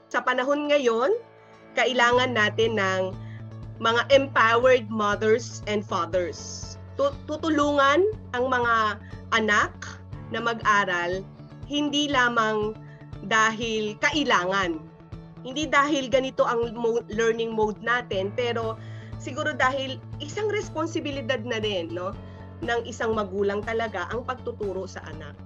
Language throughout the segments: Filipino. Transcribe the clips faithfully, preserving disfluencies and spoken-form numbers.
Sa panahon ngayon, kailangan natin ng mga empowered mothers and fathers. Tutulungan ang mga anak na mag-aral, hindi lamang dahil kailangan. Hindi dahil ganito ang mode, learning mode natin, pero siguro dahil isang responsibilidad na rin, no, ng isang magulang talaga ang pagtuturo sa anak.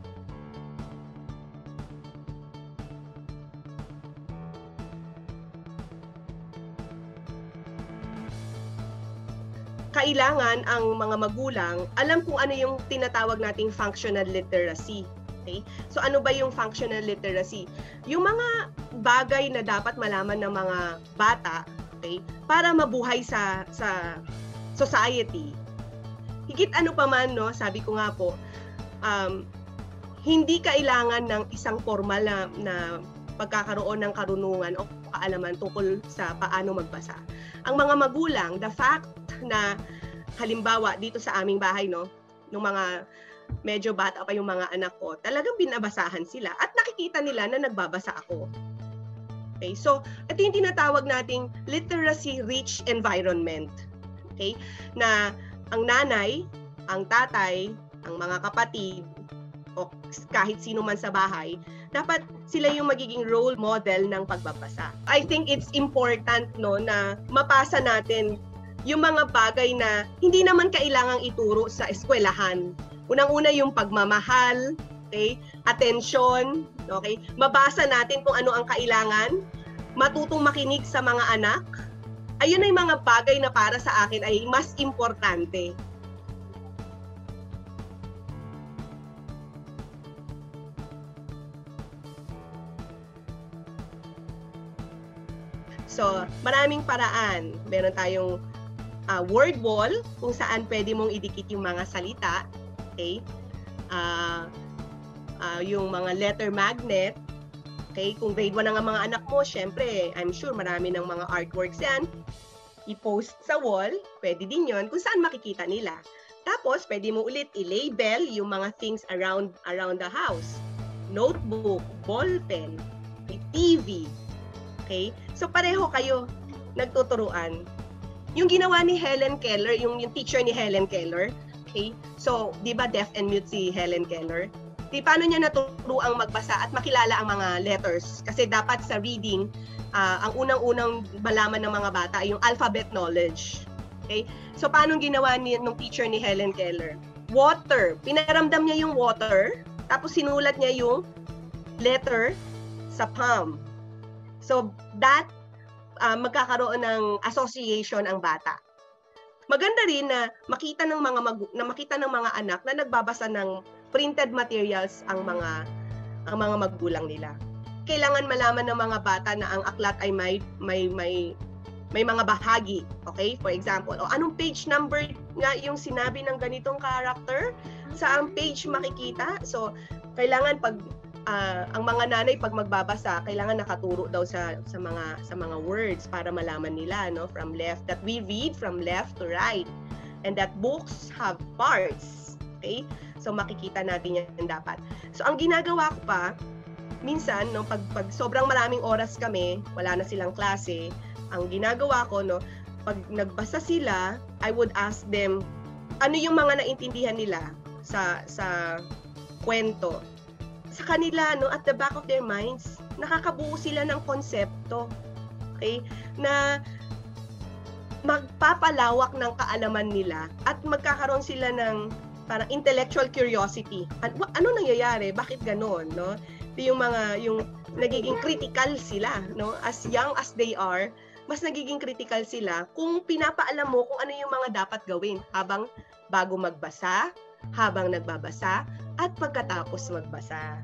Kailangan ang mga magulang alam kung ano yung tinatawag nating functional literacy. Okay? So ano ba yung functional literacy? Yung mga bagay na dapat malaman ng mga bata, okay, para mabuhay sa sa society. Higit ano pa man, no, sabi ko nga po, um, hindi kailangan ng isang formal na, na pagkakaroon ng karunungan o kaalaman tungkol sa paano magbasa. Ang mga magulang, the fact na halimbawa dito sa aming bahay, no, nung mga medyo bata pa yung mga anak ko, talagang binabasahan sila at nakikita nila na nagbabasa ako. Okay, so ito yung tinatawag nating literacy-rich environment. Okay, na ang nanay, ang tatay, ang mga kapatid, o kahit sino man sa bahay, dapat sila yung magiging role model ng pagbabasa. I think it's important, no, na mapasa natin yung mga bagay na hindi naman kailangang ituro sa eskwelahan. Unang-una yung pagmamahal, okay? Attention, okay? Mabasa natin kung ano ang kailangan, matutong makinig sa mga anak. Ayun ay mga bagay na para sa akin ay mas importante. So, maraming paraan. Meron tayong Uh, word wall, kung saan pwede mong idikit yung mga salita, okay? Uh, uh, yung mga letter magnet, okay? Kung grade one na nga mga anak mo, syempre, I'm sure marami ng mga artworks yan. I-post sa wall, pwede din yon kung saan makikita nila. Tapos, pwede mo ulit i-label yung mga things around around the house. Notebook, ballpen, T V, okay? So, pareho kayo nagtuturuan. Yung ginawa ni Helen Keller, yung, yung teacher ni Helen Keller, okay? So, di ba deaf and mute si Helen Keller? Di paano niya naturuang magbasa at makilala ang mga letters? Kasi dapat sa reading, uh, ang unang-unang malaman ng mga bata ay yung alphabet knowledge. Okay? So, paano ginawa ni ng teacher ni Helen Keller? Water. Pinaramdam niya yung water, tapos sinulat niya yung letter sa palm. So, that Uh, magkakaroon ng association ang bata. Maganda rin na makita ng mga magu- na makita ng mga anak na nagbabasa ng printed materials ang mga ang mga magulang nila. Kailangan malaman ng mga bata na ang aklat ay may may may may mga bahagi, okay? For example, o anong page number nga yung sinabi ng ganitong character? Saang page makikita? So, kailangan pag Uh, ang mga nanay pag magbabasa, kailangan nakaturo daw sa sa mga sa mga words para malaman nila, no, from left, that we read from left to right, and that books have parts. Okay? So makikita natin yan dapat. So ang ginagawa ko pa minsan, no, pag pag sobrang maraming oras kami, wala na silang klase, ang ginagawa ko, no, pag nagbasa sila, I would ask them ano yung mga naintindihan nila sa sa kwento. Sa kanila, no, at the back of their minds, nakakabuo sila ng konsepto, okay, na magpapalawak ng kaalaman nila at magkakaroon sila ng parang intellectual curiosity. Ano, ano nangyayari? Bakit ganon, no? Yung mga yung nagiging critical sila, no? As young as they are, mas nagiging critical sila kung pinapaalam mo kung ano yung mga dapat gawin habang bago magbasa, habang nagbabasa, at pagkatapos magbasa.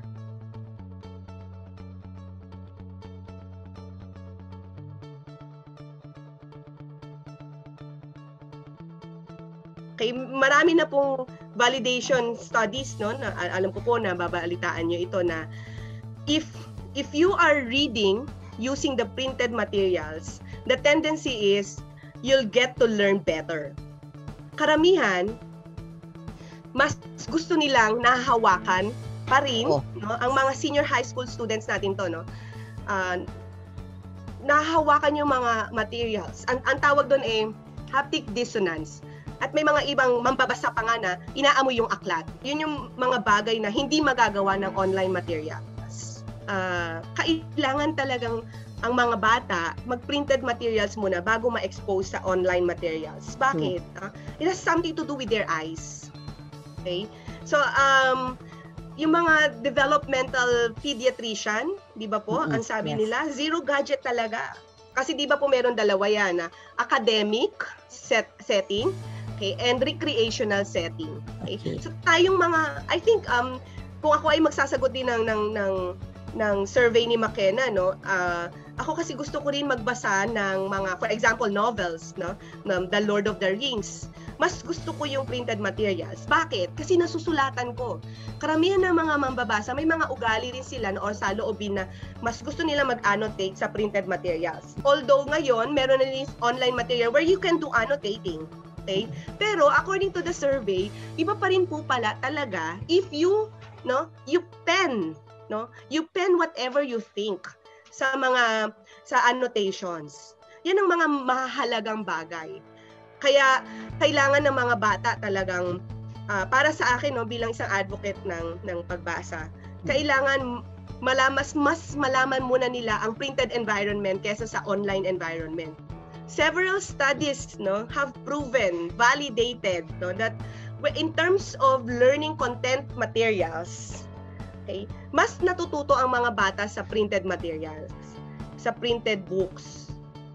Okay, marami na pong validation studies, no, na alam ko po na babalitaan nyo ito na if if you are reading using the printed materials, the tendency is you'll get to learn better. Karamihan, mas gusto nilang nahahawakan pa rin, oh, no, ang mga senior high school students natin to, no. Uh, nahahawakan yung mga materials. Ang, ang tawag doon eh, haptic dissonance. At may mga ibang mambabasa pa nga na inaamoy yung aklat. Yun yung mga bagay na hindi magagawa ng online materials. Uh, kailangan talagang ang mga bata mag-printed materials muna bago ma-expose sa online materials. Bakit? Hmm. Uh, it has something to do with their eyes. Okay? So, um, yung mga developmental pediatrician, di ba po, mm-hmm. ang sabi yes. nila, zero gadget talaga. Kasi di ba po meron dalawa yan, na academic set, setting, okay, and recreational setting. Okay? Okay. So tayong mga, I think, um, kung ako ay magsasagot din ng, ng, ng, ng survey ni McKenna, no, uh, ako kasi gusto ko rin magbasa ng mga, for example, novels, no, ng The Lord of the Rings. Mas gusto ko yung printed materials. Bakit? Kasi nasusulatan ko. Karamihan ng mga mambabasa, may mga ugali rin sila no, or sa loobin na mas gusto nila mag-annotate sa printed materials. Although ngayon, meron na rin online material where you can do annotating. Okay? Pero according to the survey, iba pa rin po pala talaga if you, no, you pen, no, you pen whatever you think sa mga, sa annotations. Yan ang mga mahalagang bagay. Kaya kailangan ng mga bata talagang uh, para sa akin no bilang isang advocate ng ng pagbasa, kailangan malamas mas malaman muna nila ang printed environment kaysa sa online environment. Several studies no have proven, validated no that in terms of learning content materials, okay, mas natututo ang mga bata sa printed materials, sa printed books.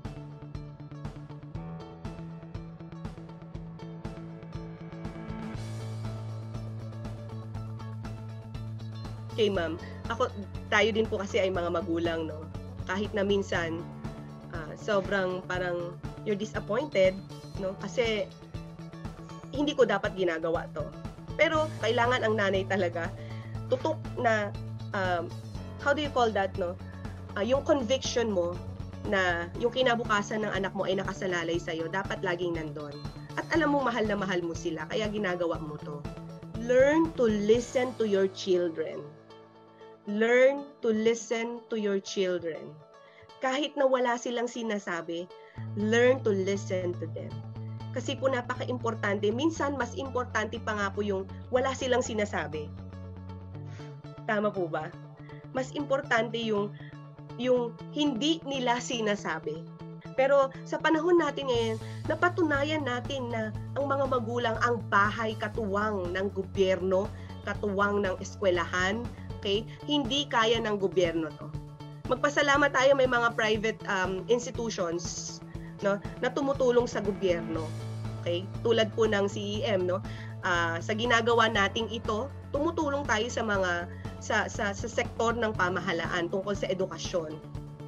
Okay, ma'am. Ako, tayo din po kasi ay mga magulang, no? Kahit na minsan, uh, sobrang parang you're disappointed, no? Kasi hindi ko dapat ginagawa to. Pero kailangan ang nanay talaga tutok na, um, how do you call that, no? Uh, yung conviction mo na yung kinabukasan ng anak mo ay nakasalalay sa'yo, dapat laging nandun. At alam mo, mahal na mahal mo sila, kaya ginagawa mo to. Learn to listen to your children. Learn to listen to your children. Kahit na wala silang sinasabi, learn to listen to them. Kasi po napaka-importante. Minsan, mas importante pa nga po yung wala silang sinasabi. Tama po ba? Mas importante yung, yung hindi nila sinasabi. Pero sa panahon natin ngayon, napatunayan natin na ang mga magulang ang bahay katuwang ng gobyerno, katuwang ng eskwelahan, okay? Hindi kaya ng gobyerno to. Magpasalamat tayo may mga private um, institutions no, na tumutulong sa gobyerno. Okay? Tulad po ng C E M, no? Uh, sa ginagawa nating ito, tumutulong tayo sa mga sa, sa, sa sektor ng pamahalaan tungkol sa edukasyon.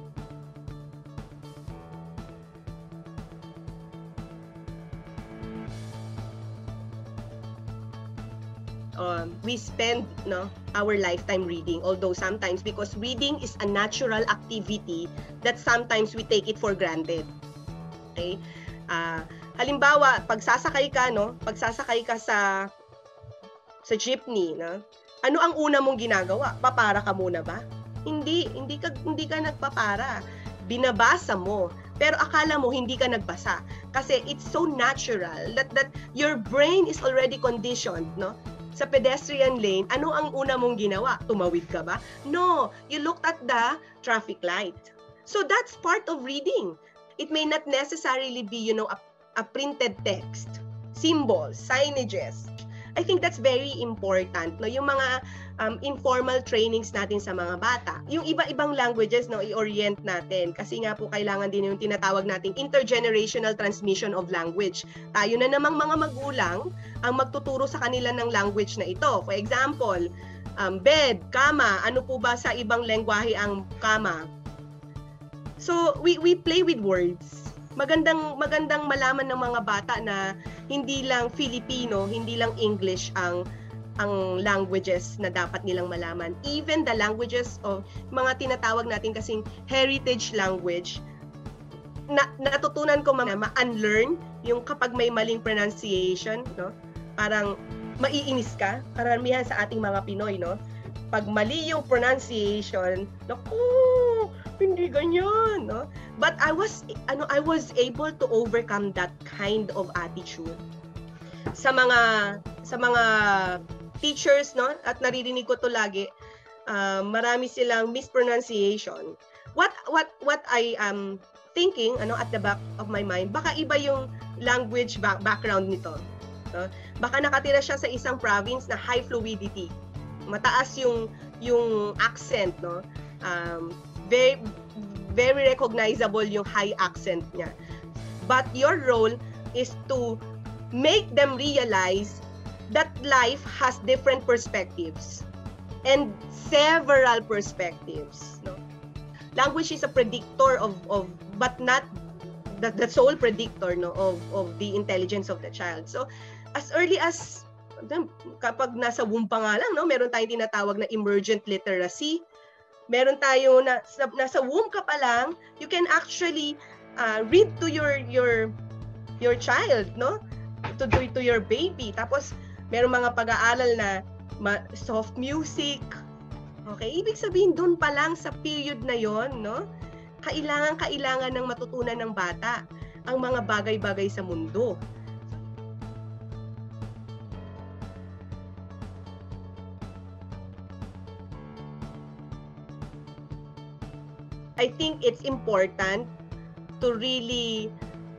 Uh, we spend no our lifetime reading, although sometimes because reading is a natural activity that sometimes we take it for granted. Okay? Uh, halimbawa, pagsasakay ka no, pagsasakay ka sa sa jeepney, no? Ano ang una mong ginagawa? Papara ka muna ba? Hindi, hindi ka hindi ka nagpapara. Binabasa mo. Pero akala mo hindi ka nagbasa kasi it's so natural that that your brain is already conditioned, no? Sa pedestrian lane, ano ang una mong ginawa? Tumawid ka ba? No, you looked at the traffic light. So that's part of reading. It may not necessarily be, you know, a, a printed text, symbols, signages. I think that's very important. No? Yung mga um, informal trainings natin sa mga bata. Yung iba-ibang languages, no, i-orient natin. Kasi nga po kailangan din yung tinatawag nating intergenerational transmission of language. Tayo na namang mga magulang ang magtuturo sa kanila ng language na ito. For example, um, bed, kama. Ano po ba sa ibang lengguwahe ang kama? So, we, we play with words. Magandang magandang malaman ng mga bata na hindi lang Filipino, hindi lang English ang ang languages na dapat nilang malaman. Even the languages of mga tinatawag natin kasing heritage language, na, natutunan ko ma-unlearn yung kapag may maling pronunciation, no? Parang maiinis ka, karamihan sa ating mga Pinoy, no? Pag mali yung pronunciation, naku, Hindi ganyan, no? But I was ano I was able to overcome that kind of attitude. Sa mga sa mga teachers, no? At naririnig ko to lagi, uh, marami silang mispronunciation. What what what I am thinking, ano, at the back of my mind, baka iba yung language back, background nito. No? Baka nakatira siya sa isang province na high fluidity. Mataas yung yung accent, no? Um, very very recognizable yung high accent niya. But your role is to make them realize that life has different perspectives and several perspectives, no? Language is a predictor of of but not the, the sole predictor, no, of of the intelligence of the child. So as early as kapag nasa womb pa nga lang, no, meron tayong tinatawag na emergent literacy. Meron tayo na nasa womb ka pa lang, you can actually uh, read to your your your child, no? To to, to your baby. Tapos meron mga pag-aaral na ma, soft music. Okay, ibig sabihin doon pa lang sa period na yon, no? Kailangan kailangan ng matutunan ng bata ang mga bagay-bagay sa mundo. I think it's important to really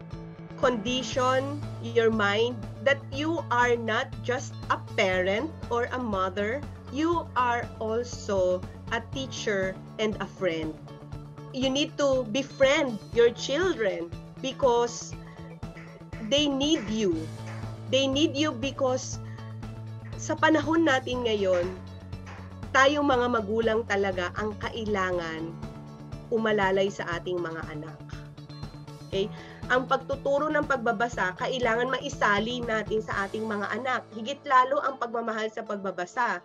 condition your mind that you are not just a parent or a mother, you are also a teacher and a friend. You need to befriend your children because they need you. They need you because sa panahon natin ngayon, tayong mga magulang talaga ang kailangan umalalay sa ating mga anak. Okay? Ang pagtuturo ng pagbabasa, kailangan maisali natin sa ating mga anak. Higit lalo ang pagmamahal sa pagbabasa.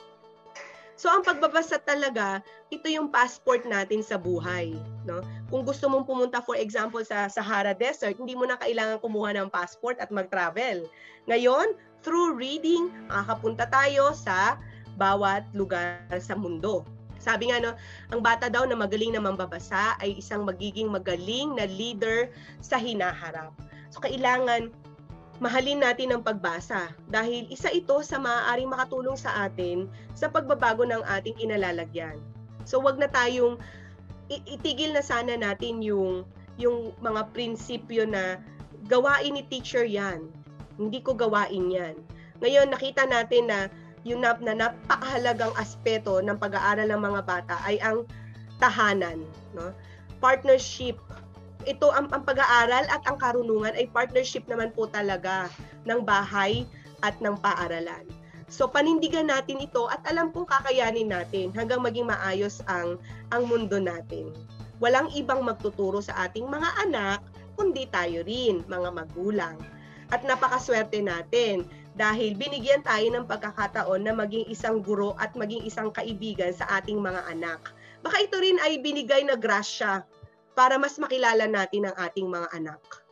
So, ang pagbabasa talaga, ito yung passport natin sa buhay. No? Kung gusto mong pumunta, for example, sa Sahara Desert, hindi mo na kailangan kumuha ng passport at mag-travel. Ngayon, through reading, makakapunta tayo sa bawat lugar sa mundo. Sabi nga, no, ang bata daw na magaling na mambabasa ay isang magiging magaling na leader sa hinaharap. So, kailangan mahalin natin ang pagbasa dahil isa ito sa maaaring makatulong sa atin sa pagbabago ng ating kinalalagyan. So, wag na tayong itigil na sana natin yung, yung mga prinsipyo na gawain ni teacher yan. Hindi ko gawain yan. Ngayon, nakita natin na yung na, na napakahalagang aspeto ng pag-aaral ng mga bata ay ang tahanan, no? Partnership. Ito ang, ang pag-aaral at ang karunungan ay partnership naman po talaga ng bahay at ng paaralan. So panindigan natin ito at alam kong kakayanin natin hanggang maging maayos ang ang mundo natin. Walang ibang magtuturo sa ating mga anak kundi tayo rin, mga magulang. At napakaswerte natin dahil binigyan tayo ng pagkakataon na maging isang guro at maging isang kaibigan sa ating mga anak. Baka ito rin ay binigay na grasya para mas makilala natin ang ating mga anak.